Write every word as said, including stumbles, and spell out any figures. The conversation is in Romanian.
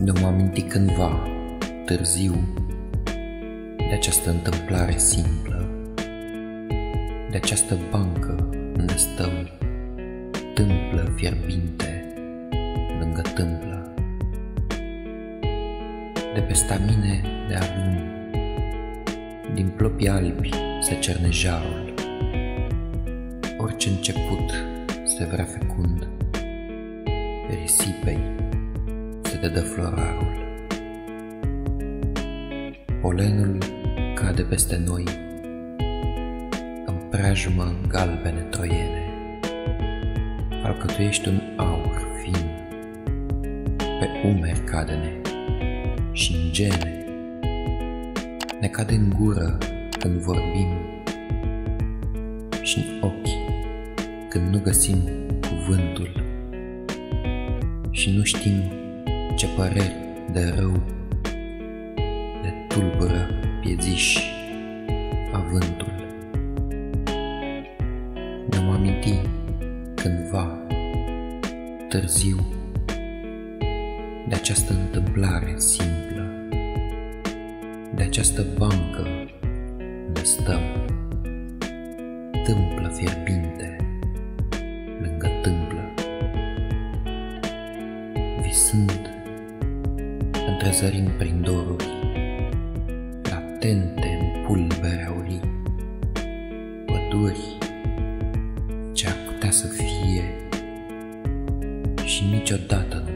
Ne-am amintit cândva, târziu, de această întâmplare simplă, de această bancă unde stăm, tâmplă fierbinte lângă tâmplă, de pe stamine de alun, din plopii albi se cerne jarul. Orice început se vrea fecund, risipei se dedă florarul. Polenul cade peste noi, în preajmă galbene troiene, alcătuiești un aur fin, pe umeri cade-ne și în gene, ne cade în gură când vorbim și în ochi când nu găsim cuvântul și nu știm ce păreri de rău ne tulbură pieziși avântul. Ne-am amintit cândva, târziu, de această întâmplare simplă, de această bancă unde stăm, tâmplă fierbinte lângă tâmplă, visând, întrezărind prin doruri latente în pulbere aurii, păduri ce ar putea să fie și niciodată nu